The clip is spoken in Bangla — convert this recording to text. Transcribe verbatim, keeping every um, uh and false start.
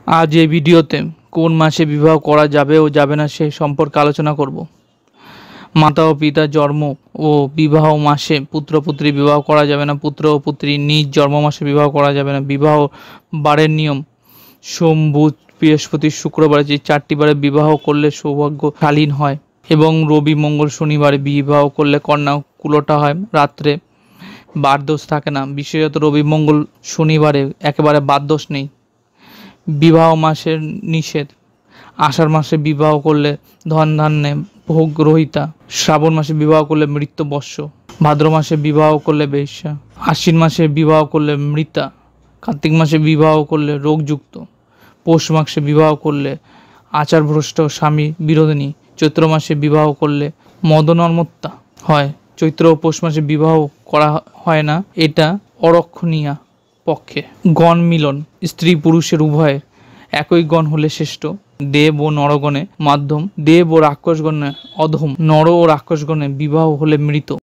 আজ এই ভিডিওতে কোন মাসে বিবাহ করা যাবে ও যাবে না সে সম্পর্কে আলোচনা করব। মাতা ও পিতা জন্ম ও বিবাহ মাসে পুত্রপুত্রী বিবাহ করা যাবে না। পুত্র ও পুত্রী নিজ জন্ম মাসে বিবাহ করা যাবে না। বিবাহ বারের নিয়ম: সোম, বুধ, বৃহস্পতি, শুক্রবারে যে চারটি বারে বিবাহ করলে সৌভাগ্যশালীন হয় এবং রবি, মঙ্গল, শনিবারে বিবাহ করলে কন্যা কুলোটা হয়। রাত্রে বারদোষ থাকে না, বিশেষত রবি, মঙ্গল, শনিবারে একেবারে বারদোষ নেই। বিবাহ মাসের নিষেধ: আষাঢ় মাসে বিবাহ করলে ধন ধান্যে ভোগ রহিতা, শ্রাবণ মাসে বিবাহ করলে মৃত্যু বর্ষ, ভাদ্র মাসে বিবাহ করলে বেশ্যা, আশ্বিন মাসে বিবাহ করলে মৃতা, কার্তিক মাসে বিবাহ করলে রোগযুক্ত, পৌষ মাসে বিবাহ করলে আচারভ্রষ্ট স্বামী বিরোধিনী, চৈত্র মাসে বিবাহ করলে মদনর্মত্যা হয়। চৈত্র ও পৌষ মাসে বিবাহ করা হয় না, এটা অরক্ষণীয়া পক্ষে। গণ মিলন: স্ত্রী পুরুষের উভয়ের একই গণ হলে শ্রেষ্ঠ। দেব ও নরগণে মাধ্যম, দেব ও রাক্ষসগণে অধম, নর ও রাক্ষসগণে বিবাহ হলে মৃত।